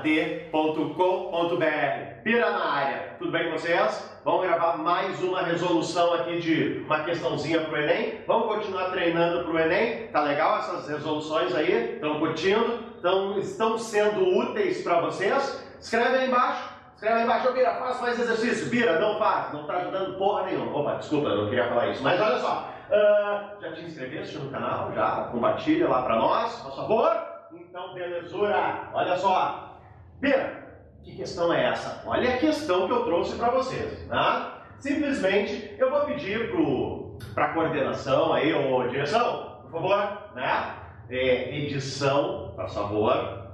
Bira na área. Tudo bem com vocês? Vamos gravar mais uma resolução aqui de uma questãozinha para o Enem. Vamos continuar treinando para o Enem. Tá legal essas resoluções aí? Estão curtindo? Estão sendo úteis para vocês? Escreve aí embaixo. Escreve aí embaixo, Bira, faz mais exercício. Bira, não faz, não está ajudando porra nenhuma. Opa, desculpa, eu não queria falar isso. Mas olha só, já te inscreveste no canal? Já? Compartilha lá para nós, por favor. Então, belezura. Olha só. Bira, que questão é essa? Olha a questão que eu trouxe para vocês. Tá? Simplesmente, eu vou pedir para a coordenação aí, ou direção, por favor, né? Edição, por favor.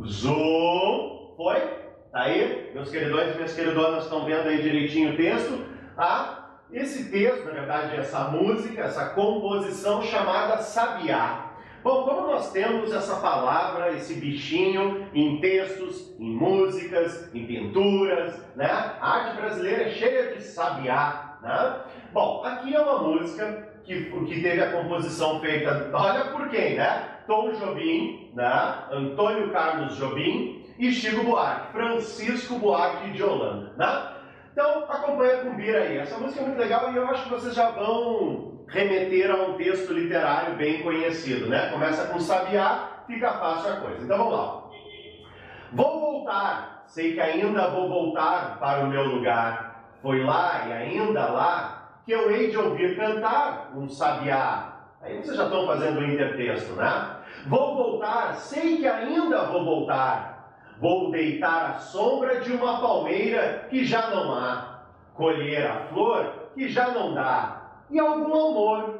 Zoom. Foi? Tá aí? Meus queridões e minhas queridonas estão vendo aí direitinho o texto. Tá? Esse texto, na verdade, essa música, essa composição chamada Sabiá. Bom, como nós temos essa palavra, esse bichinho em textos, em músicas, em pinturas, né? A arte brasileira é cheia de sabiá, né? Bom, aqui é uma música que teve a composição feita, olha por quem, né? Tom Jobim, né? Antônio Carlos Jobim e Chico Buarque, Francisco Buarque de Holanda, né? Então, acompanha com o Bira aí. Essa música é muito legal e eu acho que vocês já vão remeter a um texto literário bem conhecido, né? Começa com sabiá, fica fácil a coisa. Então, vamos lá. Vou voltar, sei que ainda vou voltar para o meu lugar. Foi lá e ainda lá que eu hei de ouvir cantar um sabiá. Aí vocês já estão fazendo o intertexto, né? Vou voltar, sei que ainda vou voltar. Vou deitar à sombra de uma palmeira que já não há, colher a flor que já não dá, e algum amor.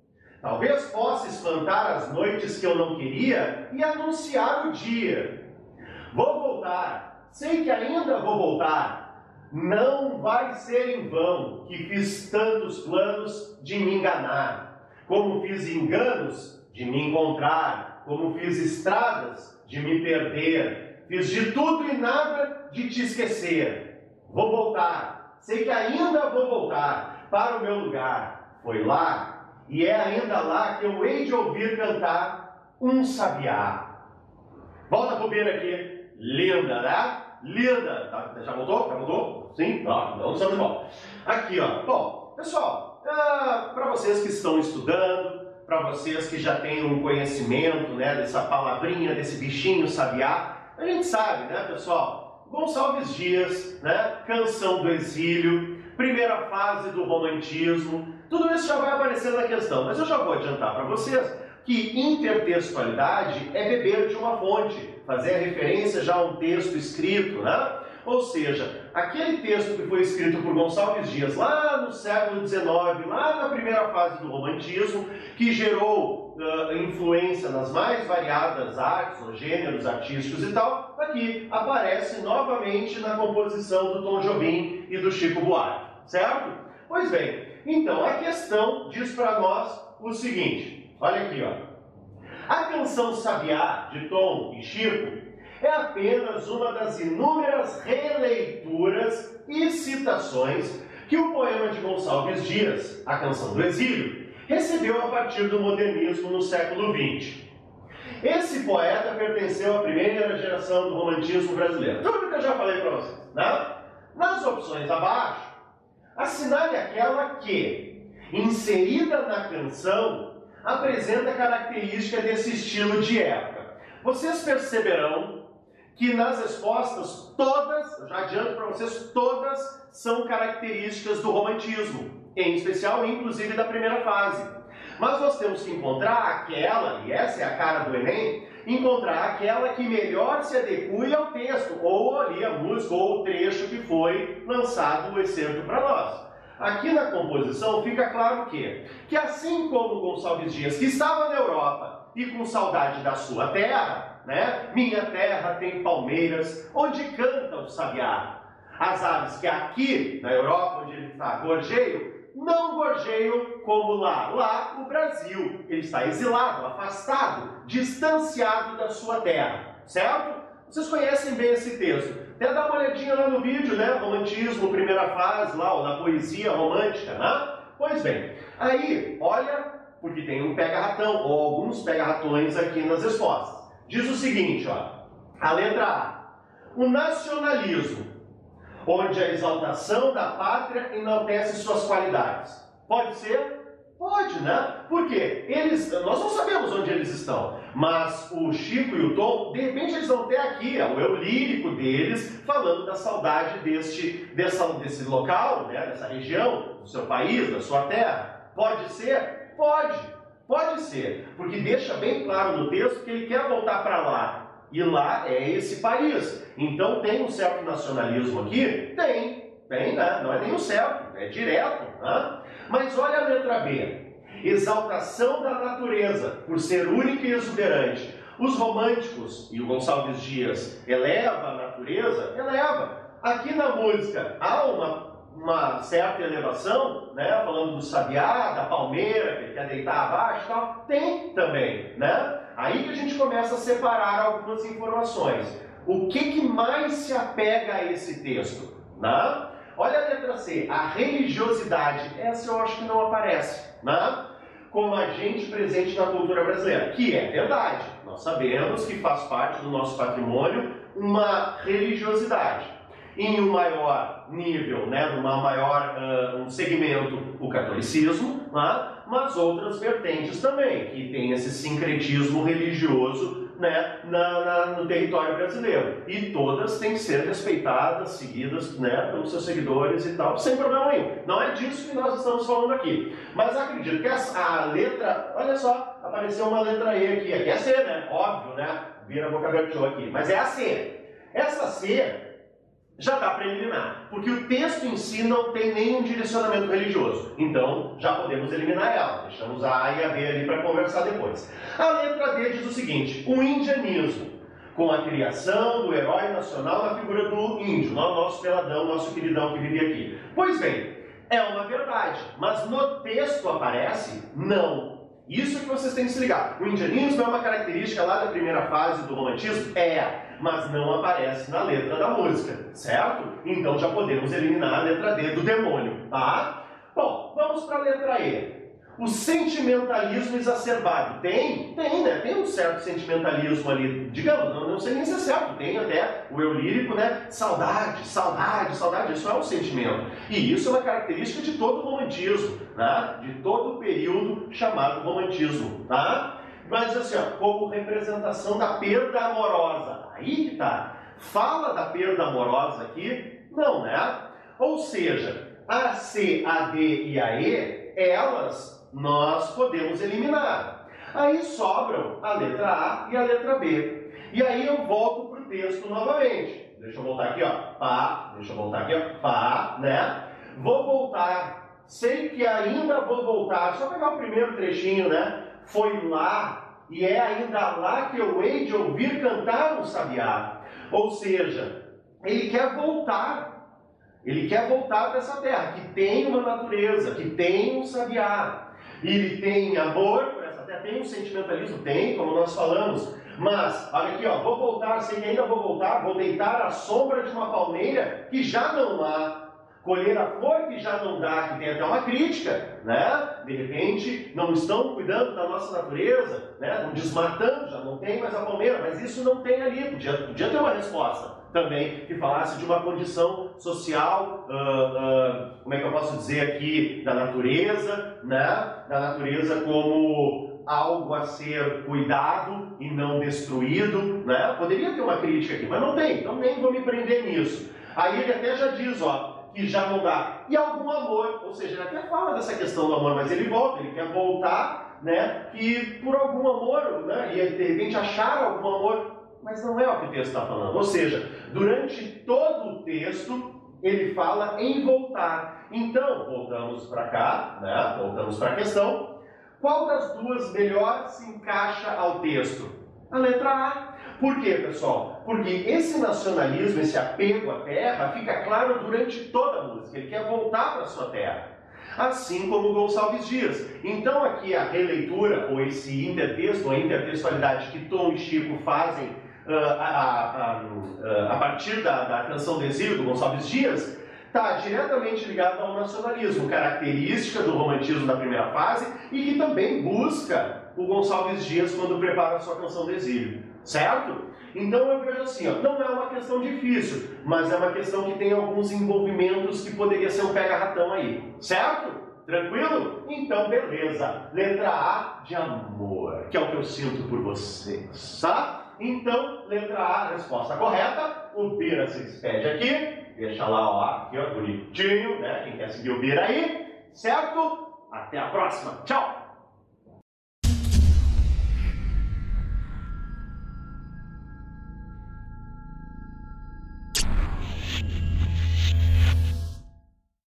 Talvez possa espantar as noites que eu não queria e anunciar o dia. Vou voltar, sei que ainda vou voltar. Não vai ser em vão que fiz tantos planos de me enganar, como fiz enganos de me encontrar, como fiz estradas de me perder. Fiz de tudo e nada de te esquecer. Vou voltar, sei que ainda vou voltar para o meu lugar. Foi lá, e é ainda lá que eu hei de ouvir cantar um sabiá. Volta pro Bira aqui. Linda, né? Linda. Já voltou? Já voltou? Sim? Não estamos de volta. Aqui, ó. Bom, pessoal, para vocês que estão estudando, para vocês que já têm um conhecimento, né, dessa palavrinha, desse bichinho sabiá, a gente sabe, né, pessoal? Gonçalves Dias, né? Canção do Exílio, primeira fase do romantismo, tudo isso já vai aparecer na questão, mas eu já vou adiantar para vocês que intertextualidade é beber de uma fonte, fazer a referência já a um texto escrito, né? Ou seja, aquele texto que foi escrito por Gonçalves Dias lá no século XIX, lá na primeira fase do romantismo, que gerou influência nas mais variadas artes, ou gêneros artísticos e tal, aqui aparece novamente na composição do Tom Jobim e do Chico Buarque, certo? Pois bem, então a questão diz para nós o seguinte, olha aqui, ó. A canção Sabiá, de Tom e Chico, é apenas uma das inúmeras releituras e citações que o poema de Gonçalves Dias, A Canção do Exílio, recebeu a partir do modernismo no século XX. Esse poeta pertenceu à primeira geração do romantismo brasileiro. Tudo que eu já falei para vocês, né? Nas opções abaixo, assinale aquela que, inserida na canção, apresenta característica desse estilo de época. Vocês perceberão que nas respostas, todas, eu já adianto para vocês, todas são características do romantismo, em especial, inclusive, da primeira fase. Mas nós temos que encontrar aquela, e essa é a cara do Enem, encontrar aquela que melhor se adeque ao texto, ou ali a música, ou o trecho que foi lançado o excerto para nós. Aqui na composição fica claro que assim como Gonçalves Dias, que estava na Europa e com saudade da sua terra, né? Minha terra tem palmeiras, onde canta o sabiá. As aves que aqui na Europa, onde ele está, gorjeiam, não gorjeiam como lá. Lá, o Brasil, ele está exilado, afastado, distanciado da sua terra, certo? Vocês conhecem bem esse texto. Até dá uma olhadinha lá no vídeo, né? Romantismo, primeira fase, lá, ou da poesia romântica, né? Pois bem, aí, olha, porque tem um pega-ratão, ou alguns pega-ratões aqui nas respostas. Diz o seguinte, ó, a letra A. O nacionalismo, onde a exaltação da pátria enaltece suas qualidades. Pode ser? Pode, né? Porque nós não sabemos onde eles estão, mas o Chico e o Tom, de repente eles vão ter aqui o eu lírico deles, falando da saudade desse local, né? Dessa região, do seu país, da sua terra. Pode ser? Pode ser, porque deixa bem claro no texto que ele quer voltar para lá, e lá é esse país. Então tem um certo nacionalismo aqui? Tem, né? Não é nem o certo, é direto, né? Mas olha a letra B. Exaltação da natureza, por ser única e exuberante. Os românticos, e o Gonçalves Dias eleva a natureza, eleva. Aqui na música há uma certa elevação, né? Falando do sabiá, da palmeira, que ele quer deitar abaixo e tal. Tem também, né? Aí que a gente começa a separar algumas informações. O que mais se apega a esse texto? Né? Olha a letra C, a religiosidade, essa eu acho que não aparece, né? Como agente presente na cultura brasileira, que é verdade. Nós sabemos que faz parte do nosso patrimônio uma religiosidade. Em um maior nível, né, um segmento, o catolicismo, né, mas outras vertentes também, que tem esse sincretismo religioso, né, no território brasileiro. E todas têm que ser respeitadas, seguidas, né, pelos seus seguidores e tal, sem problema nenhum. Não é disso que nós estamos falando aqui. Mas acredito que a letra, olha só, apareceu uma letra E aqui. Aqui é C, né? Óbvio, né? Vira a boca aberta aqui. Mas é a C. Essa C já dá para eliminar, porque o texto em si não tem nenhum direcionamento religioso. Então, já podemos eliminar ela. Deixamos a A e a B ali para conversar depois. A letra D diz o seguinte: o indianismo, com a criação do herói nacional na figura do índio, nosso peladão, nosso queridão que vive aqui. Pois bem, é uma verdade, mas no texto aparece não. Isso que vocês têm que se ligar. O indianismo é uma característica lá da primeira fase do romantismo? Mas não aparece na letra da música, certo? Então já podemos eliminar a letra D do demônio, tá? Bom, vamos para a letra E. O sentimentalismo exacerbado. Tem, né? Tem um certo sentimentalismo ali, digamos, não sei nem se é certo, tem até o eu lírico, né? Saudade, isso é um sentimento. E isso é uma característica de todo o romantismo, né? De todo o período chamado romantismo, tá? Mas assim, ó, como representação da perda amorosa. Aí que tá. Fala da perda amorosa aqui? Não, né? Ou seja, a C, a D e a E, elas nós podemos eliminar. Aí sobram a letra A e a letra B. E aí eu volto para o texto novamente. Deixa eu voltar aqui, ó. Pá, pá, né? Vou voltar. Sei que ainda vou voltar. Só pegar o primeiro trechinho, né? Foi lá, e é ainda lá que eu hei de ouvir cantar um sabiá. Ou seja, ele quer voltar. Ele quer voltar para essa terra, que tem uma natureza, que tem um sabiá. Ele tem amor por essa terra, tem um sentimentalismo, tem, como nós falamos. Mas, olha aqui, ó, vou voltar, sei que ainda vou voltar, vou deitar à sombra de uma palmeira que já não há. Colher a flor que já não dá, que tem até uma crítica, né? De repente, não estão cuidando da nossa natureza, né? Estão desmatando, já não tem mais a palmeira, mas isso não tem ali. Podia ter uma resposta também que falasse de uma condição social, como é que eu posso dizer aqui, da natureza, né? Da natureza como algo a ser cuidado e não destruído, né? Poderia ter uma crítica aqui, mas não tem, então nem vou me prender nisso. Aí ele até já diz, ó, que já não dá. E algum amor, ou seja, ele até fala dessa questão do amor, mas ele volta, ele quer voltar, né, que por algum amor, né, e de repente achar algum amor, mas não é o que o texto está falando. Ou seja, durante todo o texto, ele fala em voltar. Então, voltamos para cá, né, voltamos para a questão. Qual das duas melhor se encaixa ao texto? A letra A. Por quê, pessoal? Porque esse nacionalismo, esse apego à terra, fica claro durante toda a música. Ele quer voltar para a sua terra. Assim como Gonçalves Dias. Então aqui a releitura, ou esse intertexto, ou a intertextualidade que Tom e Chico fazem a partir da Canção do Exílio, do Gonçalves Dias, está diretamente ligado ao nacionalismo, característica do romantismo da primeira fase, e que também busca o Gonçalves Dias quando prepara a sua Canção do Exílio. Certo? Então eu vejo assim, ó, não é uma questão difícil, mas é uma questão que tem alguns envolvimentos que poderia ser um pega-ratão aí, certo? Tranquilo? Então, beleza. Letra A de amor, que é o que eu sinto por vocês, tá? Então, letra A, resposta correta. O Bira se despede aqui. Deixa lá, ó, aqui, ó, bonitinho, né? Quem quer seguir o Bira aí, certo? Até a próxima. Tchau!